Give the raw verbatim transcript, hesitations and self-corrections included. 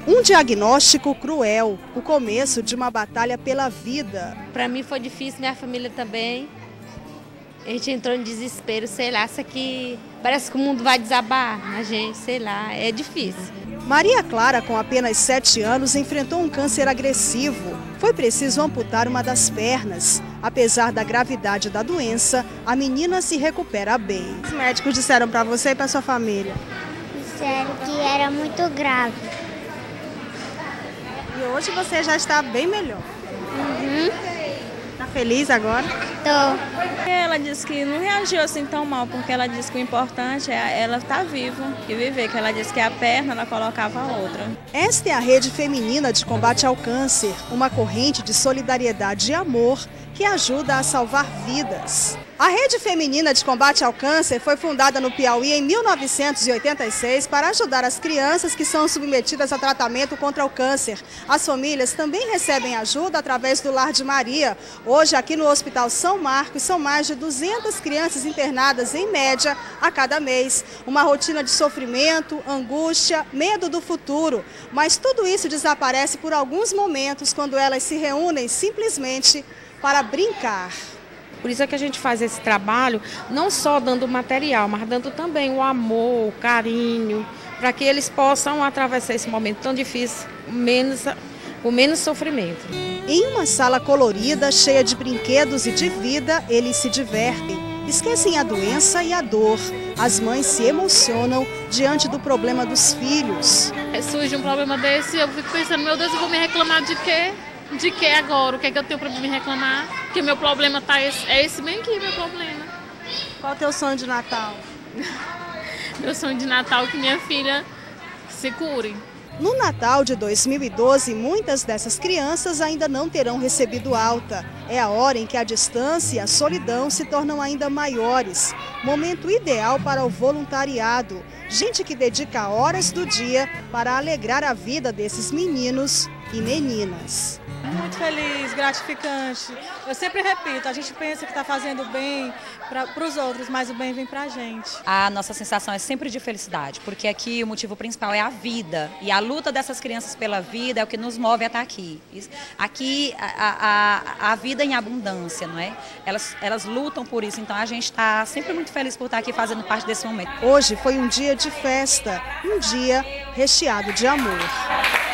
Um diagnóstico cruel, o começo de uma batalha pela vida. Para mim foi difícil, minha família também. A gente entrou em desespero, sei lá, isso aqui parece que o mundo vai desabar a gente, sei lá, é difícil. Maria Clara, com apenas sete anos, enfrentou um câncer agressivo. Foi preciso amputar uma das pernas. Apesar da gravidade da doença, a menina se recupera bem. Os médicos disseram para você e para sua família? Disseram que era muito grave. E hoje você já está bem melhor. Uhum. Está feliz agora? Tô. Ela disse que não reagiu assim tão mal, porque ela disse que o importante é ela estar viva e viver, que ela disse que a perna ela colocava a outra. Esta é a Rede Feminina de Combate ao Câncer, uma corrente de solidariedade e amor que ajuda a salvar vidas. A Rede Feminina de Combate ao Câncer foi fundada no Piauí em mil novecentos e oitenta e seis para ajudar as crianças que são submetidas a tratamento contra o câncer. As famílias também recebem ajuda através do Lar de Maria. Hoje, aqui no Hospital São Marcos, são mais de duzentas crianças internadas, em média, a cada mês. Uma rotina de sofrimento, angústia, medo do futuro. Mas tudo isso desaparece por alguns momentos, quando elas se reúnem simplesmente para brincar. Por isso é que a gente faz esse trabalho, não só dando material, mas dando também o amor, o carinho, para que eles possam atravessar esse momento tão difícil menos, com menos sofrimento. Em uma sala colorida, cheia de brinquedos e de vida, eles se divertem. Esquecem a doença e a dor. As mães se emocionam diante do problema dos filhos. Surge um problema desse, eu fico pensando, meu Deus, eu vou me reclamar de quê? De que agora? O que é que eu tenho para me reclamar? Porque meu problema tá esse, é esse bem aqui, meu problema. Qual é o teu sonho de Natal? Meu sonho de Natal é que minha filha se cure. No Natal de dois mil e doze, muitas dessas crianças ainda não terão recebido alta. É a hora em que a distância e a solidão se tornam ainda maiores. Momento ideal para o voluntariado. Gente que dedica horas do dia para alegrar a vida desses meninos e meninas. Muito feliz, gratificante. Eu sempre repito, a gente pensa que está fazendo bem para os outros, mas o bem vem para a gente. A nossa sensação é sempre de felicidade, porque aqui o motivo principal é a vida. E a luta dessas crianças pela vida é o que nos move a estar aqui. Aqui a, a, a vida em abundância, não é? Elas, elas lutam por isso, então a gente está sempre muito feliz por estar aqui fazendo parte desse momento. Hoje foi um dia de festa, um dia recheado de amor.